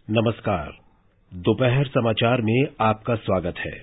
नमस्कार। दोपहर समाचार में आपका स्वागत है।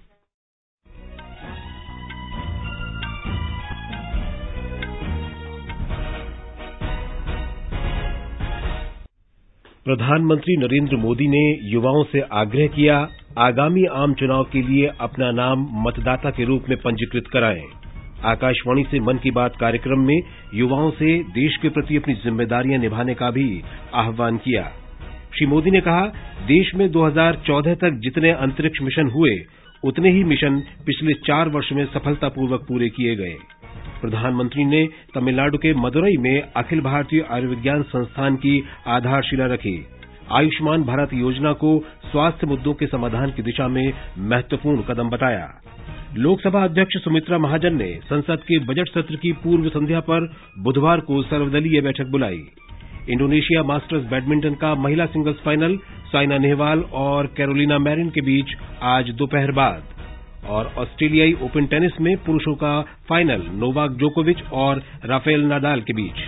प्रधानमंत्री नरेंद्र मोदी ने युवाओं से आग्रह किया, आगामी आम चुनाव के लिए अपना नाम मतदाता के रूप में पंजीकृत कराएं। आकाशवाणी से मन की बात कार्यक्रम में युवाओं से देश के प्रति अपनी जिम्मेदारियां निभाने का भी आह्वान किया। श्री मोदी ने कहा, देश में 2014 तक जितने अंतरिक्ष मिशन हुए, उतने ही मिशन पिछले 4 वर्ष में सफलतापूर्वक पूरे किए गए। प्रधानमंत्री ने तमिलनाडु के मदुरई में अखिल भारतीय आयुर्विज्ञान संस्थान की आधारशिला रखी। आयुष्मान भारत योजना को स्वास्थ्य मुद्दों के समाधान की दिशा में महत्वपूर्ण कदम बताया। लोकसभा अध्यक्ष सुमित्रा महाजन ने संसद के बजट सत्र की पूर्व संध्या पर बुधवार को सर्वदलीय बैठक बुलाई। इंडोनेशिया मास्टर्स बैडमिंटन का महिला सिंगल्स फाइनल साइना नेहवाल और कैरोलिना मैरिन के बीच आज दोपहर बाद, और ऑस्ट्रेलियाई ओपन टेनिस में पुरुषों का फाइनल नोवाक जोकोविच और राफेल नाडाल के बीच।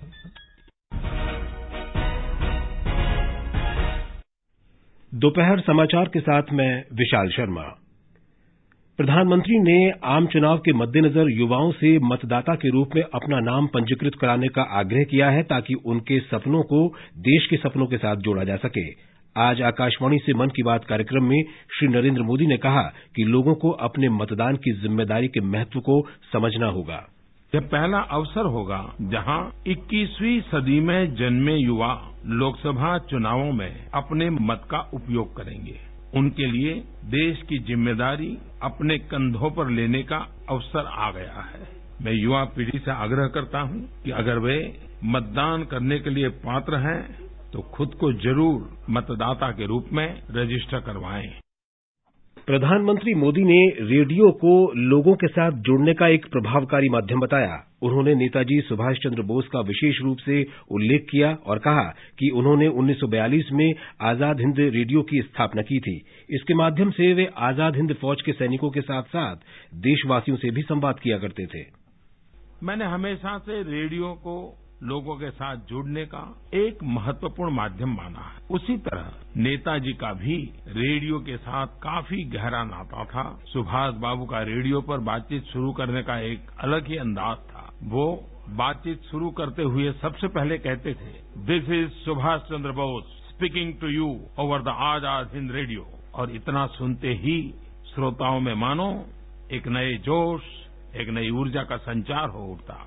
दोपहर समाचार के साथ मैं विशाल शर्मा। प्रधानमंत्री ने आम चुनाव के मद्देनजर युवाओं से मतदाता के रूप में अपना नाम पंजीकृत कराने का आग्रह किया है, ताकि उनके सपनों को देश के सपनों के साथ जोड़ा जा सके। आज आकाशवाणी से मन की बात कार्यक्रम में श्री नरेंद्र मोदी ने कहा कि लोगों को अपने मतदान की जिम्मेदारी के महत्व को समझना होगा। यह पहला अवसर होगा जहां 21वीं सदी में जन्मे युवा लोकसभा चुनावों में अपने मत का उपयोग करेंगे। उनके लिए देश की जिम्मेदारी अपने कंधों पर लेने का अवसर आ गया है। मैं युवा पीढ़ी से आग्रह करता हूं कि अगर वे मतदान करने के लिए पात्र हैं तो खुद को जरूर मतदाता के रूप में रजिस्टर करवाएं। प्रधानमंत्री मोदी ने रेडियो को लोगों के साथ जुड़ने का एक प्रभावकारी माध्यम बताया। उन्होंने नेताजी सुभाष चंद्र बोस का विशेष रूप से उल्लेख किया और कहा कि उन्होंने 1942 में आजाद हिंद रेडियो की स्थापना की थी। इसके माध्यम से वे आजाद हिंद फौज के सैनिकों के साथ साथ देशवासियों से भी संवाद किया करते थे। मैंने हमेशा से रेडियो को लोगों के साथ जुड़ने का एक महत्वपूर्ण माध्यम माना है। उसी तरह नेताजी का भी रेडियो के साथ काफी गहरा नाता था। सुभाष बाबू का रेडियो पर बातचीत शुरू करने का एक अलग ही अंदाज था। वो बातचीत शुरू करते हुए सबसे पहले कहते थे, this is Subhash Chandra Bose speaking to you over the Azad Hind radio. और इतना सुनते ही श्रोताओं में मानो एक नए जोश, एक नई ऊर्जा का संचार हो उठता।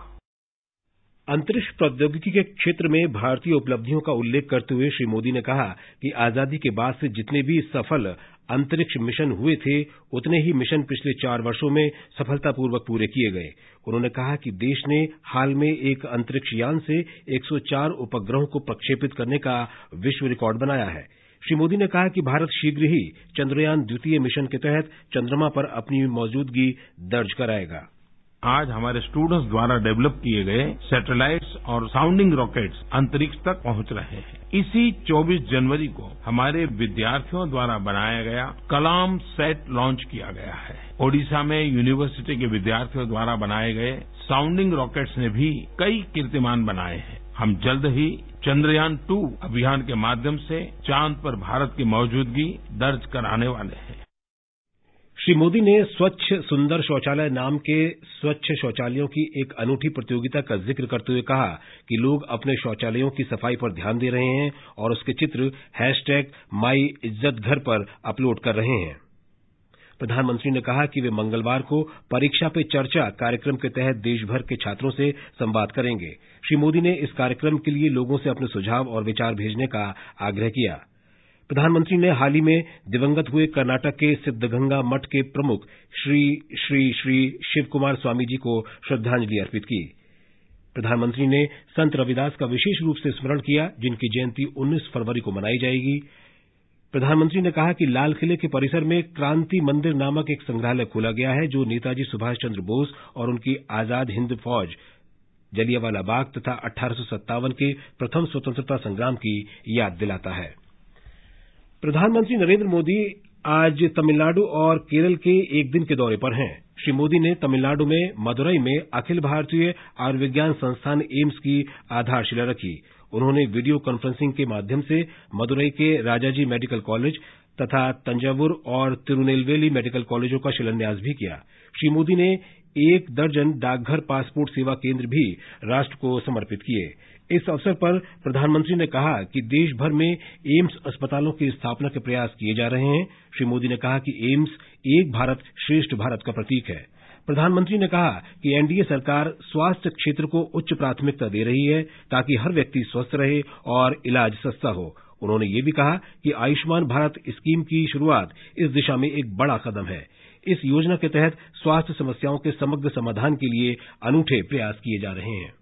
अंतरिक्ष प्रौद्योगिकी के क्षेत्र में भारतीय उपलब्धियों का उल्लेख करते हुए श्री मोदी ने कहा कि आजादी के बाद से जितने भी सफल अंतरिक्ष मिशन हुए थे, उतने ही मिशन पिछले 4 वर्षों में सफलतापूर्वक पूरे किए गए। उन्होंने कहा कि देश ने हाल में एक अंतरिक्ष यान से 104 उपग्रहों को प्रक्षेपित करने का विश्व रिकॉर्ड बनाया है। श्री मोदी ने कहा कि भारत शीघ्र ही चंद्रयान 2 मिशन के तहत चंद्रमा पर अपनी मौजूदगी दर्ज कराएगा। आज हमारे स्टूडेंट्स द्वारा डेवलप किए गए सैटेलाइट्स और साउंडिंग रॉकेट्स अंतरिक्ष तक पहुंच रहे हैं। इसी 24 जनवरी को हमारे विद्यार्थियों द्वारा बनाया गया कलाम सेट लॉन्च किया गया है। ओडिशा में यूनिवर्सिटी के विद्यार्थियों द्वारा बनाए गए साउंडिंग रॉकेट्स ने भी कई कीर्तिमान बनाए हैं। हम जल्द ही चंद्रयान 2 अभियान के माध्यम से चांद पर भारत की मौजूदगी दर्ज कराने वाले हैं। श्री मोदी ने स्वच्छ सुंदर शौचालय नाम के स्वच्छ शौचालयों की एक अनूठी प्रतियोगिता का जिक्र करते हुए कहा कि लोग अपने शौचालयों की सफाई पर ध्यान दे रहे हैं और उसके चित्र #माईइज्जतघर पर अपलोड कर रहे हैं। प्रधानमंत्री ने कहा कि वे मंगलवार को परीक्षा पे चर्चा कार्यक्रम के तहत देशभर के छात्रों से संवाद करेंगे। श्री मोदी ने इस कार्यक्रम के लिए लोगों से अपने सुझाव और विचार भेजने का आग्रह किया। प्रधानमंत्री ने हाल ही में दिवंगत हुए कर्नाटक के सिद्धगंगा मठ के प्रमुख श्री श्री श्री शिव कुमार स्वामी जी को श्रद्धांजलि अर्पित की। प्रधानमंत्री ने संत रविदास का विशेष रूप से स्मरण किया, जिनकी जयंती 19 फरवरी को मनाई जाएगी। प्रधानमंत्री ने कहा कि लाल किले के परिसर में क्रांति मंदिर नामक एक संग्रहालय खोला गया है, जो नेताजी सुभाष चंद्र बोस और उनकी आजाद हिंद फौज, जलियांवाला बाग तथा 1857 के प्रथम स्वतंत्रता संग्राम की याद दिलाता है। प्रधानमंत्री नरेंद्र मोदी आज तमिलनाडु और केरल के एक दिन के दौरे पर हैं। श्री मोदी ने तमिलनाडु में मदुरई में अखिल भारतीय आयुर्विज्ञान संस्थान एम्स की आधारशिला रखी। उन्होंने वीडियो कॉन्फ्रेंसिंग के माध्यम से मदुरई के राजाजी मेडिकल कॉलेज तथा तंजावुर और तिरुनेलवेली मेडिकल कॉलेजों का शिलान्यास भी किया। श्री मोदी ने 1 दर्जन डाकघर पासपोर्ट सेवा केंद्र भी राष्ट्र को समर्पित किए। इस अवसर पर प्रधानमंत्री ने कहा कि देश भर में एम्स अस्पतालों की स्थापना के प्रयास किए जा रहे हैं। श्री मोदी ने कहा कि एम्स एक भारत श्रेष्ठ भारत का प्रतीक है। प्रधानमंत्री ने कहा कि एनडीए सरकार स्वास्थ्य क्षेत्र को उच्च प्राथमिकता दे रही है ताकि हर व्यक्ति स्वस्थ रहे और इलाज सस्ता हो। उन्होंने ये भी कहा कि आयुष्मान भारत स्कीम की शुरुआत इस दिशा में एक बड़ा कदम है। इस योजना के तहत स्वास्थ्य समस्याओं के समग्र समाधान के लिए अनूठे प्रयास किए जा रहे हैं।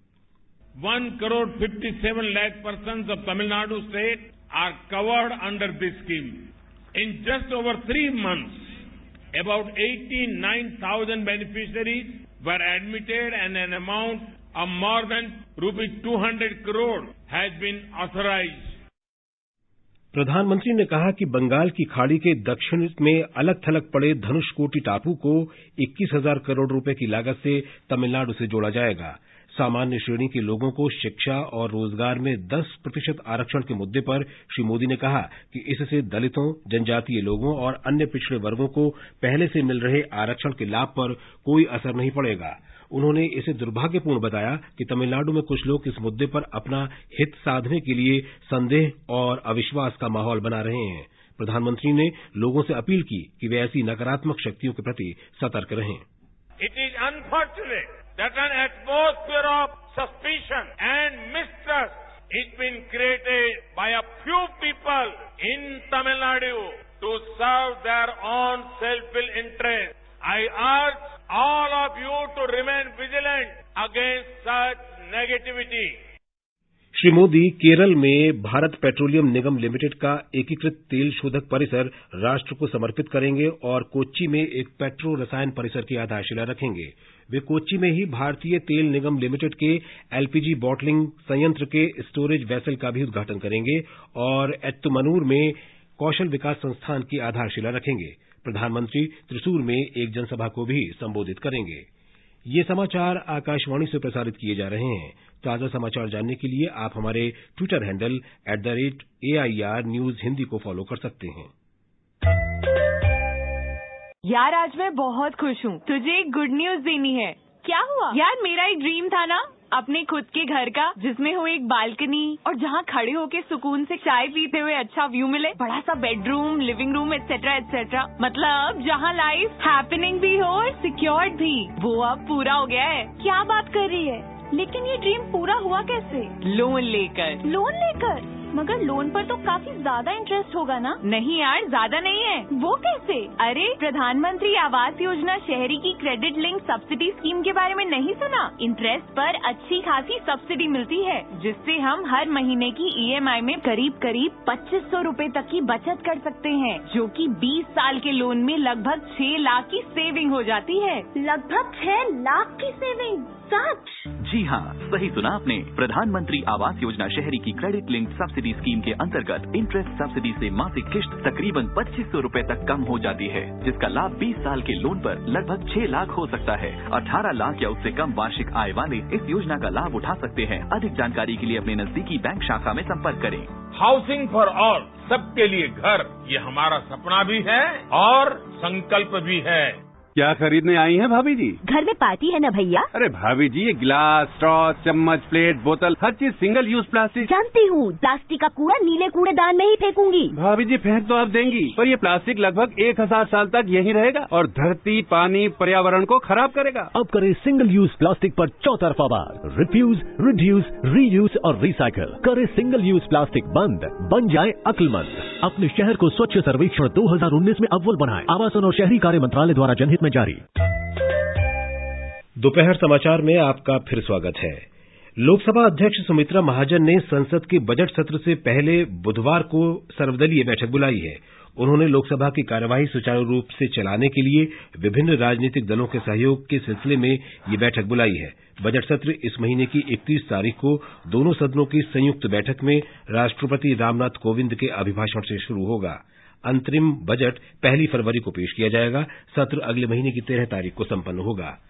1,57 lakh persons of Tamil Nadu state are covered under this scheme. In just over 3 months, about 89,000 beneficiaries were admitted and an amount of more than rupees 200 crore has been authorized. प्रधानमंत्री ने कहा कि बंगाल की खाड़ी के दक्षिण में अलग थलग पड़े धनुषकोटी टापू को 21,000 करोड़ रुपए की लागत से तमिलनाडु से जोड़ा जाएगा। सामान्य श्रेणी के लोगों को शिक्षा और रोजगार में 10% आरक्षण के मुद्दे पर श्री मोदी ने कहा कि इससे दलितों, जनजातीय लोगों और अन्य पिछड़े वर्गों को पहले से मिल रहे आरक्षण के लाभ पर कोई असर नहीं पड़ेगा। उन्होंने इसे दुर्भाग्यपूर्ण बताया कि तमिलनाडु में कुछ लोग इस मुद्दे पर अपना हित साधने के लिए संदेह और अविश्वास का माहौल बना रहे हैं। प्रधानमंत्री ने लोगों से अपील की कि वे ऐसी नकारात्मक शक्तियों के प्रति सतर्क रहें। It is unfortunate that an atmosphere of suspicion and mistrust is been created by a few people in Tamil Nadu to serve their own selfish interests. I urge all of you to remain vigilant against such negativity. Shri Modi Kerala में Bharat petroleum निगम limited का एकीकृत तेल शोधक परिसर राष्ट्र को समर्पित करेंगे और कोच्चि में एक पेट्रो रसायन परिसर की आधारशिला रखेंगे। वे कोच्चि में ही भारतीय तेल निगम लिमिटेड के एलपीजी बॉटलिंग संयंत्र के स्टोरेज वेसल का भी उद्घाटन करेंगे और एत्तुमनूर में कौशल विकास संस्थान की आधारशिला रखेंगे। प्रधानमंत्री त्रिशूर में एक जनसभा को भी संबोधित करेंगे। ये समाचार आकाशवाणी से प्रसारित किए जा रहे हैं। ताजा समाचार जानने के लिए आप हमारे Twitter handle @AIR News Hindi को फॉलो कर सकते हैं। यार आज मैं बहुत खुश हूँ। तुझे एक गुड न्यूज देनी है। क्या हुआ? यार मेरा एक ड्रीम था ना, अपने खुद के घर का जिसमें हो एक बालकनी और जहाँ खड़े होके सुकून से चाय पीते हुए अच्छा व्यू मिले, बड़ा सा bedroom, living room etcetera etcetera. मतलब जहाँ लाइफ हैपनिंग भी हो और सिक्योर्ड भी। वो अब पूरा हो गया है। क्या बात कर रही है? लेकिन ये ड्रीम पूरा हुआ कैसे? लोन लेकर। लोन लेकर? मगर लोन पर तो काफी ज्यादा इंटरेस्ट होगा ना? नहीं यार, ज्यादा नहीं है। वो कैसे? अरे प्रधानमंत्री आवास योजना शहरी की क्रेडिट लिंक सब्सिडी स्कीम के बारे में नहीं सुना? इंटरेस्ट पर अच्छी खासी सब्सिडी मिलती है, जिससे हम हर महीने की EMI में करीब 2,500 रूपए तक की बचत कर सकते हैं, जो कि 20 साल के लोन में लगभग 6 लाख की सेविंग हो जाती है। लगभग 6 लाख की सेविंग? सच? जी हाँ, सही सुना आपने। प्रधानमंत्री आवास योजना शहरी की क्रेडिट लिंक सब्सिडी स्कीम के अंतर्गत इंटरेस्ट सब्सिडी से मासिक किश्त तकरीबन 2,500 रूपए तक कम हो जाती है, जिसका लाभ 20 साल के लोन पर लगभग 6 लाख हो सकता है। 18 लाख या उससे कम वार्षिक आय वाले इस योजना का लाभ उठा सकते हैं। अधिक जानकारी के लिए अपने नजदीकी बैंक शाखा में संपर्क करें। हाउसिंग फॉर ऑल, सबके लिए घर, ये हमारा सपना भी है और संकल्प भी है। क्या खरीदने आई हैं भाभी जी? घर में पार्टी है ना भैया। अरे भाभी जी, ये गिलास, स्ट्रॉ, चम्मच, प्लेट, बोतल, हर चीज सिंगल यूज प्लास्टिक। जानती हूँ, प्लास्टिक का कूड़ा नीले कूड़ेदान में ही फेंकूंगी। भाभी जी फेंक तो आप देंगी, पर ये प्लास्टिक लगभग 1000 साल तक यही रहेगा और धरती, पानी, पर्यावरण को खराब करेगा। अब करे सिंगल यूज प्लास्टिक पर चौतरफा वार। रिफ्यूज, रिड्यूस, रीयूज और रिसाइकल। करे सिंगल यूज प्लास्टिक बंद, बन जाए अक्लमंद। अपने शहर को स्वच्छ सर्वेक्षण 2019 में अव्वल बनाए। आवासन और शहरी कार्य मंत्रालय द्वारा जनहित में जारी। दोपहर समाचार में आपका फिर स्वागत है। लोकसभा अध्यक्ष सुमित्रा महाजन ने संसद के बजट सत्र से पहले बुधवार को सर्वदलीय बैठक बुलाई है। उन्होंने लोकसभा की कार्यवाही सुचारू रूप से चलाने के लिए विभिन्न राजनीतिक दलों के सहयोग के सिलसिले में ये बैठक बुलाई है। बजट सत्र इस महीने की 31 तारीख को दोनों सदनों की संयुक्त बैठक में राष्ट्रपति रामनाथ कोविंद के अभिभाषण से शुरू होगा। अंतरिम बजट 1 फरवरी को पेश किया जाएगा। सत्र अगले महीने की 13 तारीख को संपन्न होगा।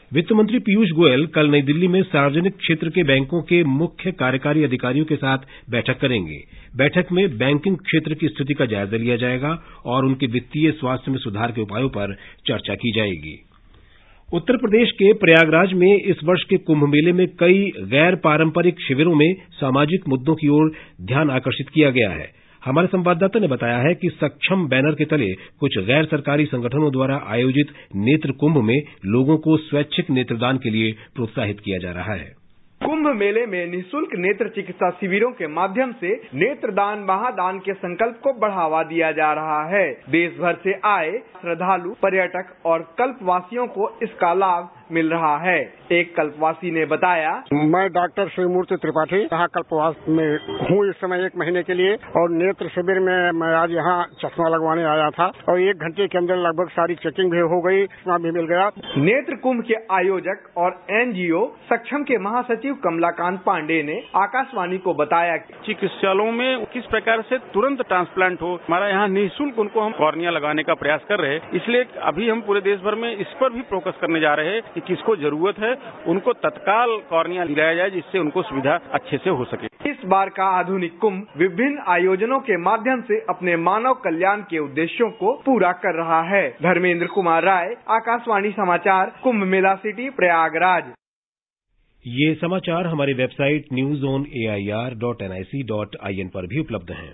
वित्त मंत्री पीयूष गोयल कल नई दिल्ली में सार्वजनिक क्षेत्र के बैंकों के मुख्य कार्यकारी अधिकारियों के साथ बैठक करेंगे। बैठक में बैंकिंग क्षेत्र की स्थिति का जायजा लिया जाएगा और उनके वित्तीय स्वास्थ्य में सुधार के उपायों पर चर्चा की जाएगी। उत्तर प्रदेश के प्रयागराज में इस वर्ष के कुंभ मेले में कई गैर पारंपरिक शिविरों में सामाजिक मुद्दों की ओर ध्यान आकर्षित किया गया है। हमारे संवाददाता ने बताया है कि सक्षम बैनर के तले कुछ गैर सरकारी संगठनों द्वारा आयोजित नेत्र कुंभ में लोगों को स्वैच्छिक नेत्रदान के लिए प्रोत्साहित किया जा रहा है। कुंभ मेले में निःशुल्क नेत्र चिकित्सा शिविरों के माध्यम से नेत्रदान महादान के संकल्प को बढ़ावा दिया जा रहा है। देश भर से आए श्रद्धालु, पर्यटक और कल्पवासियों को इसका लाभ मिल रहा है। एक कल्पवासी ने बताया, मैं डॉक्टर शिवमूर्ति त्रिपाठी यहाँ कल्पवास में हूँ इस समय 1 महीने के लिए, और नेत्र शिविर में मैं आज यहाँ चश्मा लगवाने आया था और 1 घंटे के अंदर लगभग सारी चेकिंग भी हो गई, चश्मा भी मिल गया। नेत्र कुंभ के आयोजक और NGO सक्षम के महासचिव कमलाकांत पांडे ने आकाशवाणी को बताया, चिकित्सालयों में किस प्रकार से तुरंत ट्रांसप्लांट हो, हमारा यहाँ निःशुल्क उनको हम कॉर्निया लगाने का प्रयास कर रहे हैं। इसलिए अभी हम पूरे देश भर में इस पर भी फोकस करने जा रहे हैं कि किसको जरूरत है उनको तत्काल कॉर्निया दिलाया जाए, जिससे उनको सुविधा अच्छे से हो सके। इस बार का आधुनिक कुंभ विभिन्न आयोजनों के माध्यम से अपने मानव कल्याण के उद्देश्यों को पूरा कर रहा है। धर्मेंद्र कुमार राय, आकाशवाणी समाचार, कुंभ मेला सिटी, प्रयागराज। ये समाचार हमारी वेबसाइट newzoneair.nic.in पर भी उपलब्ध हैं।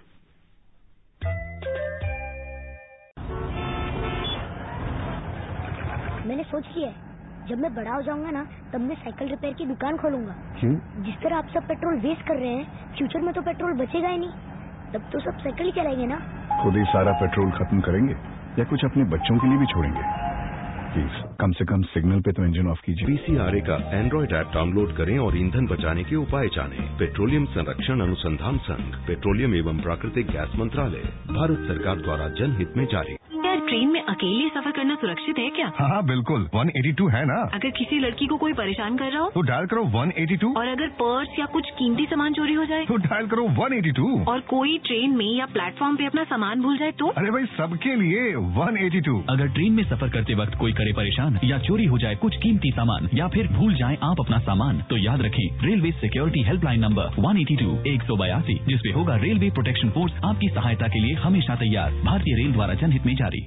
मैंने सोच लिया है, जब मैं बड़ा हो जाऊंगा ना, तब मैं साइकिल रिपेयर की दुकान खोलूंगा। जिस तरह आप सब पेट्रोल वेस्ट कर रहे हैं, फ्यूचर में तो पेट्रोल बचेगा ही नहीं, तब तो सब साइकिल ही चलाएंगे ना। खुद ही सारा पेट्रोल खत्म करेंगे या कुछ अपने बच्चों के लिए भी छोड़ेंगे? प्लीज कम से कम सिग्नल पे तो इंजन ऑफ कीजिए। PCRA का एंड्रॉइड ऐप डाउनलोड करें और ईंधन बचाने के उपाय जानें। पेट्रोलियम संरक्षण अनुसंधान संघ, पेट्रोलियम एवं प्राकृतिक गैस मंत्रालय, भारत सरकार द्वारा जनहित में जारी। यार, ट्रेन में अकेले सफर करना सुरक्षित है क्या? हाँ बिल्कुल, 182 है ना। अगर किसी लड़की को कोई परेशान कर रहा हो तो डायल करो 182। और अगर पर्स या कुछ कीमती सामान चोरी हो जाए तो डायल करो 182। और कोई ट्रेन में या प्लेटफॉर्म पे अपना सामान भूल जाए तो? अरे भाई, सबके लिए 182। अगर ट्रेन में सफर करते वक्त कोई करे परेशान या चोरी हो जाए कुछ कीमती सामान या फिर भूल जाए आप अपना सामान, तो याद रखें रेलवे सिक्योरिटी हेल्पलाइन नंबर 182 182, जिसपे होगा रेलवे प्रोटेक्शन फोर्स आपकी सहायता के लिए हमेशा तैयार। भारतीय रेल द्वारा जनहित में जारी।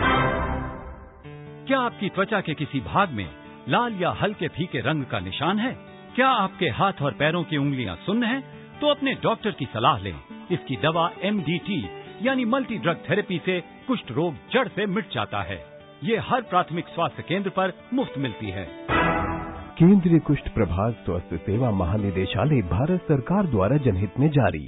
क्या आपकी त्वचा के किसी भाग में लाल या हल्के फीके रंग का निशान है? क्या आपके हाथ और पैरों की उंगलियां सुन्न हैं? तो अपने डॉक्टर की सलाह लें। इसकी दवा MDT यानी मल्टी ड्रग थेरेपी से कुष्ठ रोग जड़ से मिट जाता है। ये हर प्राथमिक स्वास्थ्य केंद्र पर मुफ्त मिलती है। केंद्रीय कुष्ठ प्रभाग स्वास्थ्य सेवा महानिदेशालय, भारत सरकार द्वारा जनहित में जारी।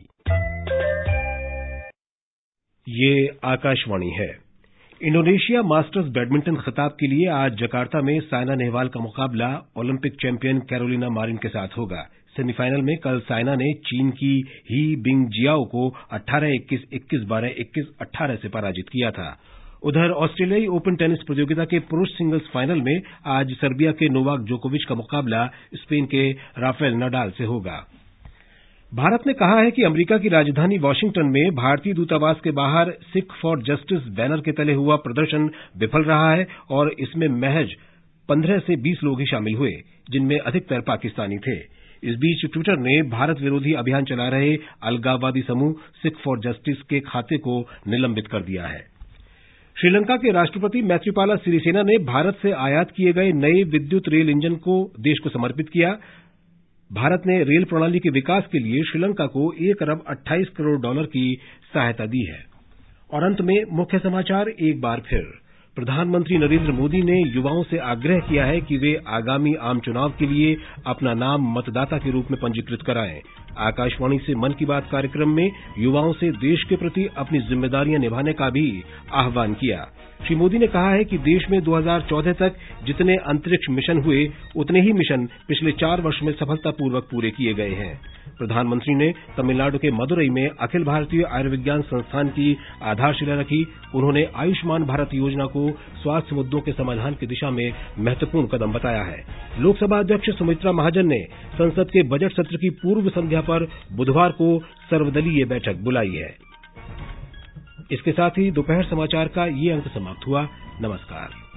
ये आकाशवाणी है। इंडोनेशिया मास्टर्स बैडमिंटन खिताब के लिए आज जकार्ता में साइना नेहवाल का मुकाबला ओलंपिक चैंपियन कैरोलिना मारिन के साथ होगा। सेमीफाइनल में कल साइना ने चीन की ही बिंगजियाओ को 18-21, 21-12, 21-18 से पराजित किया था। उधर ऑस्ट्रेलियाई ओपन टेनिस प्रतियोगिता के पुरुष सिंगल्स फाइनल में आज सर्बिया के नोवाक जोकोविच का मुकाबला स्पेन के राफेल नडाल से होगा। भारत ने कहा है कि अमेरिका की राजधानी वाशिंगटन में भारतीय दूतावास के बाहर सिख फॉर जस्टिस बैनर के तले हुआ प्रदर्शन विफल रहा है और इसमें महज 15 से 20 लोग ही शामिल हुए, जिनमें अधिकतर पाकिस्तानी थे। इस बीच ट्विटर ने भारत विरोधी अभियान चला रहे अलगाववादी समूह सिख फॉर जस्टिस के खाते को निलंबित कर दिया है। श्रीलंका के राष्ट्रपति मैत्रीपाला सिरिसेना ने भारत से आयात किए गए नए विद्युत रेल इंजन को देश को समर्पित किया। भारत ने रेल प्रणाली के विकास के लिए श्रीलंका को $1 अरब 28 करोड़ की सहायता दी है। और अंत में मुख्य समाचार एक बार फिर। प्रधानमंत्री नरेंद्र मोदी ने युवाओं से आग्रह किया है कि वे आगामी आम चुनाव के लिए अपना नाम मतदाता के रूप में पंजीकृत कराएं। आकाशवाणी से मन की बात कार्यक्रम में युवाओं से देश के प्रति अपनी जिम्मेदारियां निभाने का भी आह्वान किया। श्री मोदी ने कहा है कि देश में 2014 तक जितने अंतरिक्ष मिशन हुए, उतने ही मिशन पिछले 4 वर्ष में सफलतापूर्वक पूरे किए गए हैं। प्रधानमंत्री ने तमिलनाडु के मदुरई में अखिल भारतीय आयुर्विज्ञान संस्थान की आधारशिला रखी। उन्होंने आयुष्मान भारत योजना को स्वास्थ्य मुद्दों के समाधान की दिशा में महत्वपूर्ण कदम बताया है। लोकसभा अध्यक्ष सुमित्रा महाजन ने संसद के बजट सत्र की पूर्व संध्या पर बुधवार को सर्वदलीय बैठक बुलाई है। इसके साथ ही दोपहर समाचार का ये अंक समाप्त हुआ। नमस्कार।